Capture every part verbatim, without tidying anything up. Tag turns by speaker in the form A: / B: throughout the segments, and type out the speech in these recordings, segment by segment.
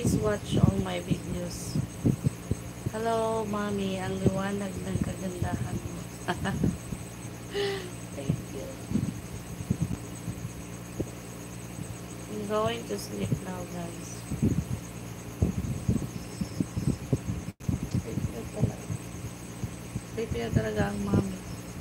A: please watch all my videos. Hello, mommy. Ang liwanag ng kagandahan mo. Thank you. I'm going to sleep now, guys. Sleep na talaga. Sleep na talaga ang mommy.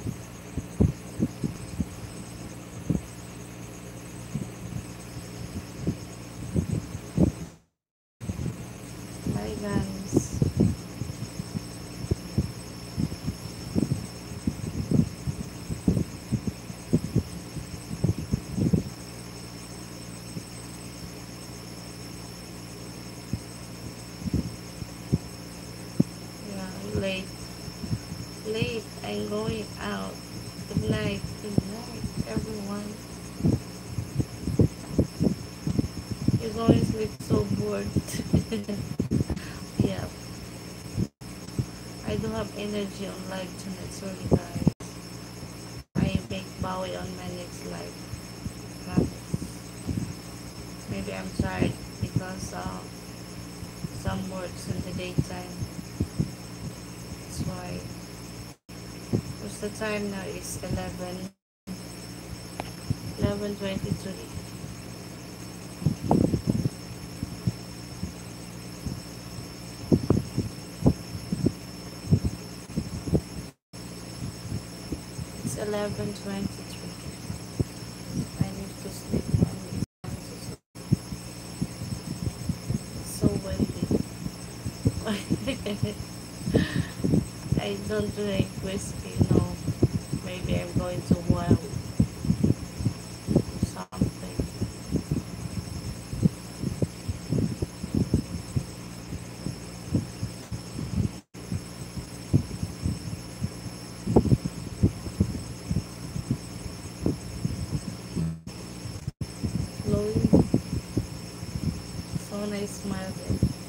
A: Bye, guys. Yeah, late. Late. I'm going out. Good night. Good night, everyone. You're going to sleep so bored. Yeah. I do have energy on live tonight. Sorry, guys. I make Bowie on my next live. Promise. Maybe I'm tired because uh, some works in the daytime. That's why. What's the time now? It's eleven. eleven twenty-three. It's eleven twenty-three. I need to sleep now. It's so windy. I don't drink whiskey, no. Maybe I'm going to wild something. Glowing. So nice smile there.